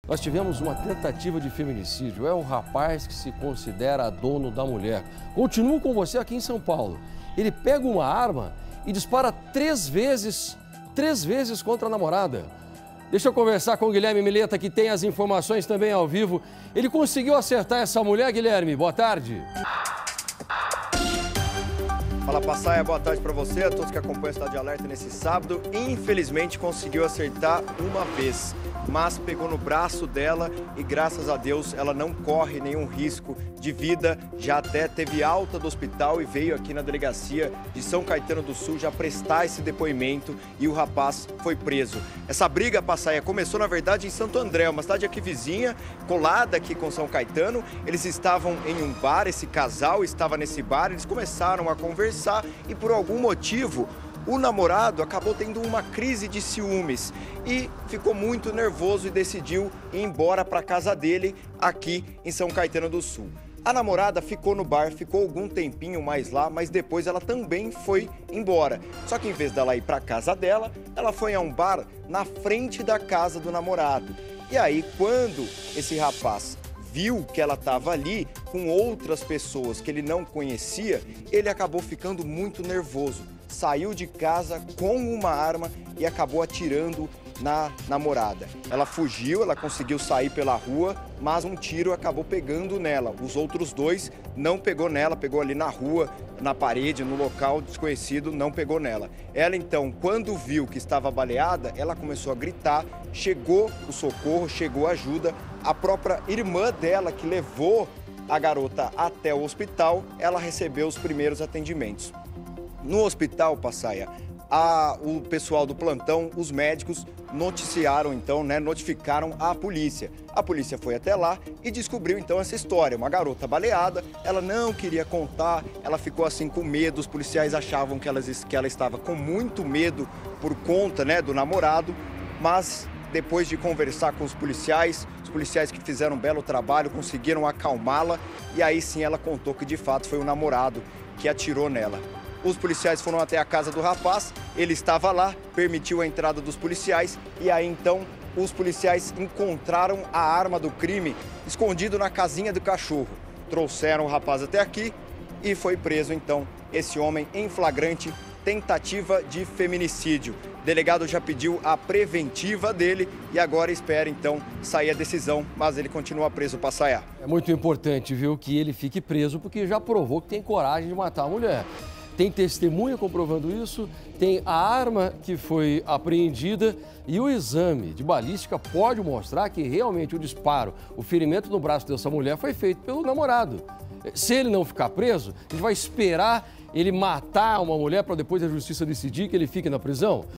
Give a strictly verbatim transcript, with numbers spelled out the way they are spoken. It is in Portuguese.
Nós tivemos uma tentativa de feminicídio. É um rapaz que se considera dono da mulher. Continuo com você aqui em São Paulo. Ele pega uma arma e dispara três vezes, três vezes contra a namorada. Deixa eu conversar com o Guilherme Mileta, que tem as informações também ao vivo. Ele conseguiu acertar essa mulher, Guilherme? Boa tarde. Fala, Passaia, boa tarde para você, a todos que acompanham o Estado de Alerta nesse sábado. Infelizmente conseguiu acertar uma vez, mas pegou no braço dela e graças a Deus ela não corre nenhum risco de vida. Já até teve alta do hospital e veio aqui na delegacia de São Caetano do Sul já prestar esse depoimento e o rapaz foi preso. Essa briga, Passaia, começou na verdade em Santo André, uma cidade aqui vizinha, colada aqui com São Caetano. Eles estavam em um bar, esse casal estava nesse bar, eles começaram a conversar e por algum motivo o namorado acabou tendo uma crise de ciúmes e ficou muito nervoso e decidiu ir embora para casa dele aqui em São Caetano do Sul. A namorada ficou no bar, ficou algum tempinho mais lá, mas depois ela também foi embora. Só que em vez dela ir para casa dela, ela foi a um bar na frente da casa do namorado. E aí, quando esse rapaz viu que ela estava ali com outras pessoas que ele não conhecia, ele acabou ficando muito nervoso. Saiu de casa com uma arma e acabou atirando na namorada. Ela fugiu, ela conseguiu sair pela rua, mas um tiro acabou pegando nela. Os outros dois não pegou nela, pegou ali na rua, na parede, no local desconhecido, não pegou nela. Ela então, quando viu que estava baleada, ela começou a gritar, chegou o socorro, chegou a ajuda. A própria irmã dela, que levou a garota até o hospital, ela recebeu os primeiros atendimentos. No hospital, Passaia, a, o pessoal do plantão, os médicos, noticiaram então, né, notificaram a polícia. A polícia foi até lá e descobriu então essa história. Uma garota baleada, ela não queria contar, ela ficou assim com medo, os policiais achavam que ela, que ela estava com muito medo por conta, né, do namorado, mas depois de conversar com os policiais, os policiais que fizeram um belo trabalho, conseguiram acalmá-la e aí sim ela contou que de fato foi o namorado que atirou nela. Os policiais foram até a casa do rapaz, ele estava lá, permitiu a entrada dos policiais e aí então os policiais encontraram a arma do crime escondido na casinha do cachorro. Trouxeram o rapaz até aqui e foi preso então esse homem em flagrante tentativa de feminicídio. O delegado já pediu a preventiva dele e agora espera então sair a decisão, mas ele continua preso, Passaia. É muito importante, viu, que ele fique preso porque já provou que tem coragem de matar a mulher. Tem testemunha comprovando isso, tem a arma que foi apreendida e o exame de balística pode mostrar que realmente o disparo, o ferimento no braço dessa mulher foi feito pelo namorado. Se ele não ficar preso, a gente vai esperar ele matar uma mulher para depois a justiça decidir que ele fique na prisão?